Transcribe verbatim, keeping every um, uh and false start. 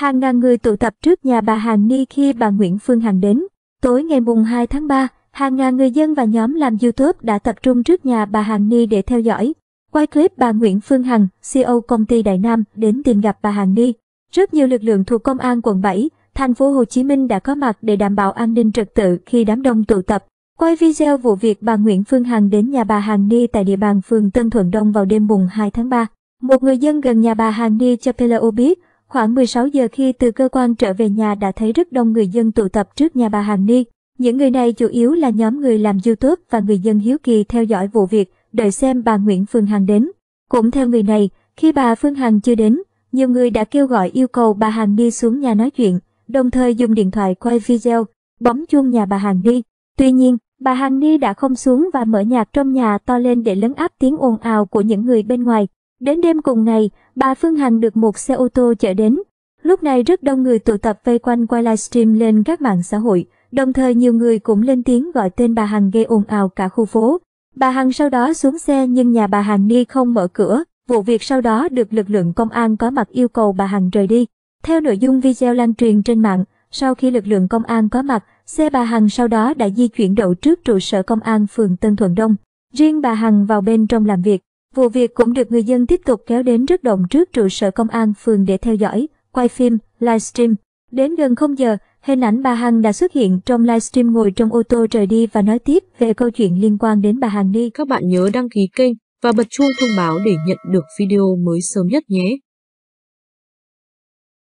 Hàng ngàn người tụ tập trước nhà bà Hàn Ni khi bà Nguyễn Phương Hằng đến. Tối ngày mùng hai tháng ba, hàng ngàn người dân và nhóm làm YouTube đã tập trung trước nhà bà Hàn Ni để theo dõi, quay clip bà Nguyễn Phương Hằng, xê e ô công ty Đại Nam, đến tìm gặp bà Hàn Ni. Rất nhiều lực lượng thuộc Công an quận bảy, thành phố Hồ Chí Minh đã có mặt để đảm bảo an ninh trật tự khi đám đông tụ tập. Quay video vụ việc bà Nguyễn Phương Hằng đến nhà bà Hàn Ni tại địa bàn phường Tân Thuận Đông vào đêm mùng hai tháng ba. Một người dân gần nhà bà Hàn Ni cho pê lờ ô biết, khoảng mười sáu giờ khi từ cơ quan trở về nhà đã thấy rất đông người dân tụ tập trước nhà bà Hàn Ni. Những người này chủ yếu là nhóm người làm YouTube và người dân hiếu kỳ theo dõi vụ việc, đợi xem bà Nguyễn Phương Hằng đến. Cũng theo người này, khi bà Phương Hằng chưa đến, nhiều người đã kêu gọi yêu cầu bà Hàn Ni xuống nhà nói chuyện, đồng thời dùng điện thoại quay video, bấm chuông nhà bà Hàn Ni. Tuy nhiên, bà Hàn Ni đã không xuống và mở nhạc trong nhà to lên để lấn át tiếng ồn ào của những người bên ngoài. Đến đêm cùng ngày, bà Phương Hằng được một xe ô tô chở đến. Lúc này rất đông người tụ tập vây quanh quay livestream lên các mạng xã hội, đồng thời nhiều người cũng lên tiếng gọi tên bà Hằng gây ồn ào cả khu phố. Bà Hằng sau đó xuống xe nhưng nhà bà Hàn Ni không mở cửa. Vụ việc sau đó được lực lượng công an có mặt yêu cầu bà Hằng rời đi. Theo nội dung video lan truyền trên mạng, sau khi lực lượng công an có mặt, xe bà Hằng sau đó đã di chuyển đậu trước trụ sở công an phường Tân Thuận Đông. Riêng bà Hằng vào bên trong làm việc. Vụ việc cũng được người dân tiếp tục kéo đến rất đông trước trụ sở công an phường để theo dõi, quay phim, livestream. Đến gần không giờ, hình ảnh bà Hằng đã xuất hiện trong livestream ngồi trong ô tô rời đi và nói tiếp về câu chuyện liên quan đến bà Hàn Ni. Các bạn nhớ đăng ký kênh và bật chuông thông báo để nhận được video mới sớm nhất nhé.